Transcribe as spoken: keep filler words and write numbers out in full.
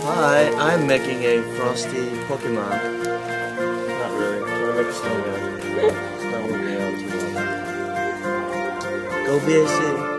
Hi, I'm making a frosty Pokemon. Not really. I'm trying to make a snow guy. It's not working out too well. Go B A C.